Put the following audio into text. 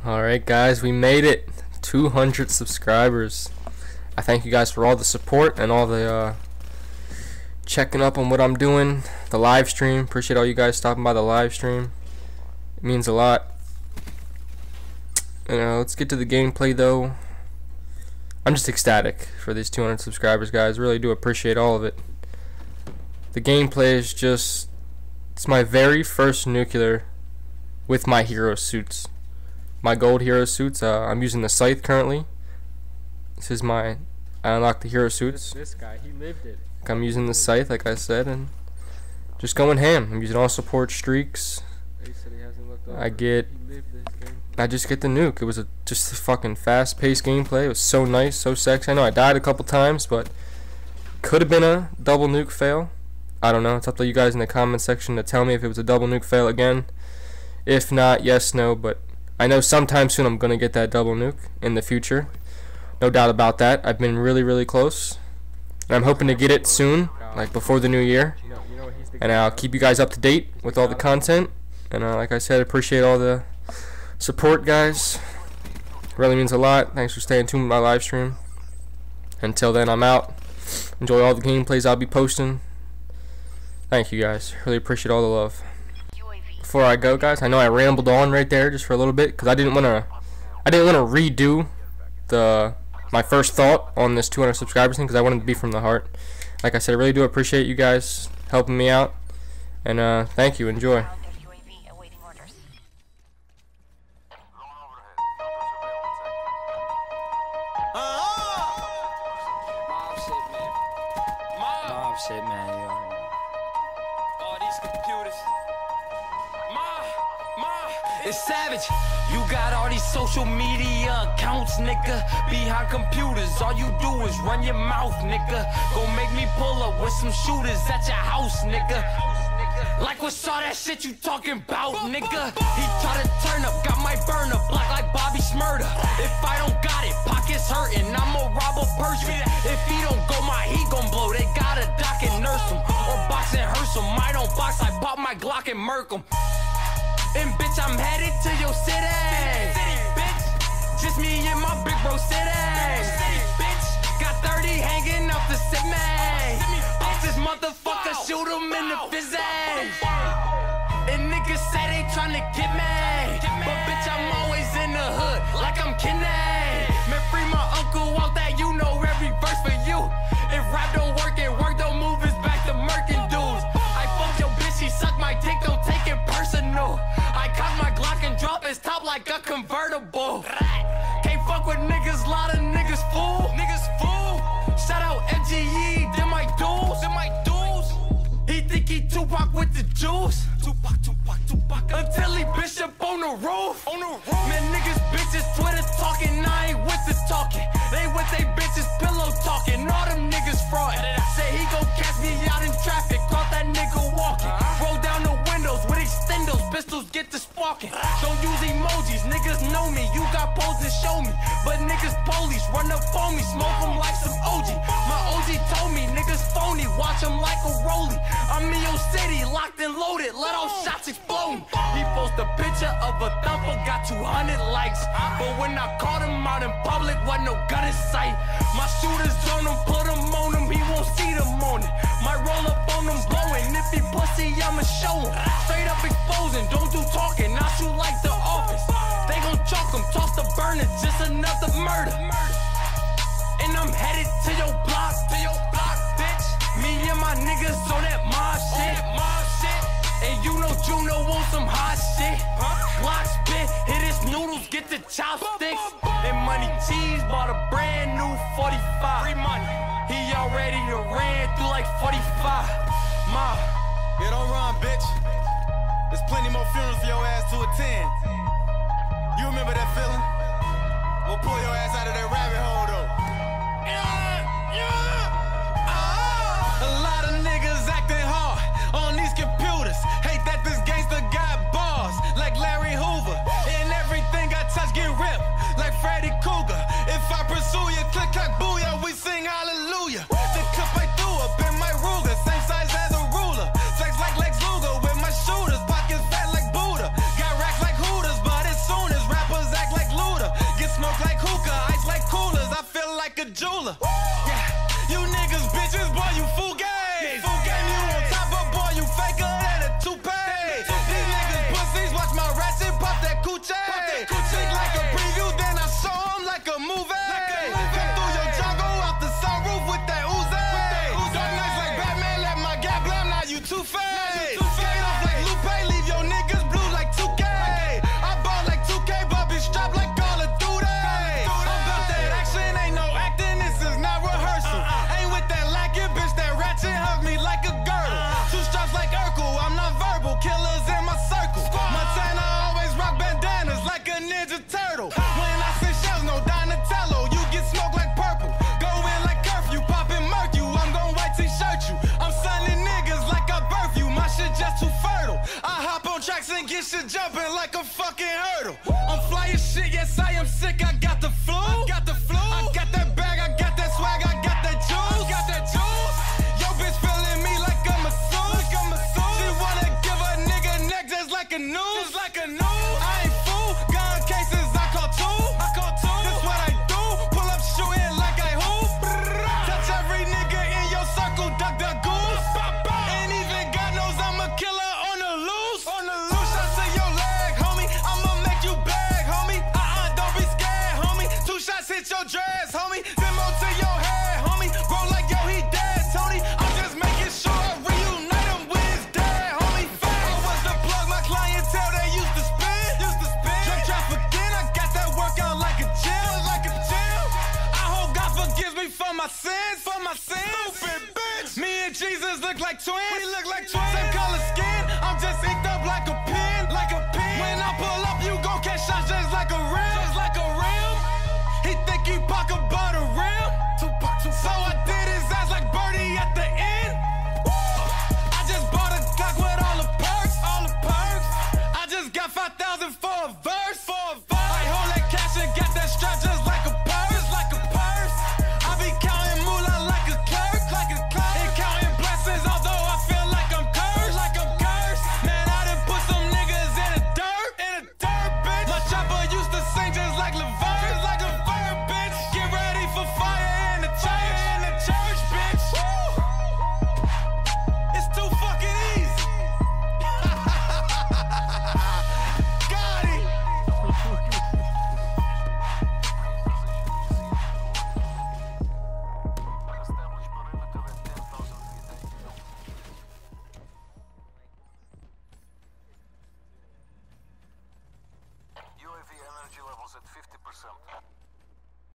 Alright guys, we made it. 200 subscribers. I thank you guys for all the support and all the checking up on what I'm doing. The live stream. Appreciate all you guys stopping by the live stream. It means a lot. Let's get to the gameplay though. I'm just ecstatic for these 200 subscribers, guys. Really do appreciate all of it. The gameplay is just... it's my very first nuclear with my hero suits. My gold hero suits. I'm using the scythe currently. This is my... I unlocked the hero suits. This guy, he lived it. I'm using the scythe, like I said, and just going ham. I'm using all support streaks. I just get the nuke. It was just a fucking fast-paced gameplay. It was so nice, so sexy. I know I died a couple times, but could have been a double nuke fail. I don't know. It's up to you guys in the comment section to tell me if it was a double nuke fail again. If not, yes, no, but I know sometime soon I'm gonna get that double nuke in the future. No doubt about that. I've been really close. And I'm hoping to get it soon, like before the new year. And I'll keep you guys up to date with all the content. And like I said, appreciate all the support, guys. Really means a lot. Thanks for staying tuned with my live stream. Until then, I'm out. Enjoy all the gameplays I'll be posting. Thank you guys. Really appreciate all the love. Before I go, guys, I know I rambled on right there just for a little bit because I didn't want to redo my first thought on this 200 subscribers thing because I wanted to be from the heart. Like I said, I really do appreciate you guys helping me out, and thank you. Enjoy. Mob shit, man. All these computers. It's savage. You got all these social media accounts, nigga. Behind computers, all you do is run your mouth, nigga. Go make me pull up with some shooters at your house, nigga. Like what's all that shit you talking about, nigga? He try to turn up, got my burner block like Bobby Shmurda. If I don't got it, pockets hurting, I'ma rob a person. If he don't go, my heat gon' blow. They gotta dock and nurse him, or box and hearse him. I don't box, I pop my Glock and murk him. And bitch, I'm headed to your city, bitch. Just me and my big bro city, bitch. Got 30 hanging off the semi. Off this motherfucker, shoot him in the fizzy. And niggas say they tryna get me, but bitch, I'm always in the hood, like I'm Kenny. Man, free my uncle out that, you know every verse for you. If rap don't work and work don't move, it's back to murking dudes. I fuck your bitch, she suck my dick, don't take it personal. I cock my Glock and drop his top like a convertible. Can't fuck with niggas, lot of niggas fool. Shout out MGE, them my dudes. He think he Tupac with the juice. Tupac. Until he bishop on the roof. Man, niggas bitches Twitter talking, I ain't with the talking. They with they bitches pillow talking. All them niggas fraud. Say he gon' catch me out in traffic, caught that nigga walking. Roll down the windows with extendos, pistols get to sparking. Don't use emojis, niggas know me. You got pose to show me, but niggas police run up on me, smoke them like some OG. My OG told me niggas phony, watch them like a rollie. I'm in your city, locked and loaded, let all shots explode. He post a picture of a thumper, got 200 likes. But when I caught him out in public, wasn't no gun in sight. My shooters on him, put him on him, he won't see them on it. Might roll up on him blowing, if he pussy, I'ma show him. Straight up exposing, don't do talking, I shoot like the office. They gon' chalk him, toss the burner, just another murder. And I'm headed to your block, bitch. Me and my niggas on that mob shit. And you know Juno want some hot shit. Glock spit, hit his noodles, get the chopsticks. And Money Cheese bought a brand new 45. Free money. He already done ran through like 45. Ma. Yeah, don't run, bitch. There's plenty more funerals for your ass to attend. You remember that feeling? We'll pull your ass out of that rabbit hole, though. A lot of niggas acting hard on these computers. Hate that this gangster got bars like Larry Hoover. And everything I touch get ripped like Freddy Cougar. If I pursue you, click, clack, booyah, we sing hallelujah. The cup I threw up in my Ruger, same size as a ruler. Flex like Lex Luger with my shooters, pockets fat like Buddha. Got racks like Hooters, to jumping like a fucking hurdle. I'm fly as shit, yes I am sick, I got the flu. I got that bag, I got that swag, I got that juice. Yo bitch feeling me like a masseuse. She wanna give a nigga neck just like a noose. I ain't fool, gun cases I call two. This what I do, pull up shooting like I hoop. Touch every nigga in your circle, duck the goose. And even God knows I'm a killer on the loose. Two shots to your leg, homie, I'ma make you beg, homie. Don't be scared, homie. Two shots hit your dress, homie. Demo to your head, homie. Roll like yo, he dead, Tony. I'm just making sure I reunite him with his dad, homie. I was the plug, my clientele they used to spin. Drug trafficking, I got that workout like a gym. I hope God forgives me for my sins. Stupid bitch. Me and Jesus look like twins. Same color skin. I'm just inked up like a pen. When I pull up, you gon' catch shots just like a rim. He think he Pac about a rim. So I did his ass like Birdie at the end. I just bought a Glock with all the perks. I just got 5,000 for a verse. I hold that cash and got that strap just like a purse. I be counting moolah like a clerk. And counting blessings, although I feel like I'm cursed. Man, I done put some niggas in the dirt, bitch. My chopper used to sing just like Levert, bitch. Get ready for fire in the church, bitch. It's too fucking easy. Got it. UAV energy levels at 50%.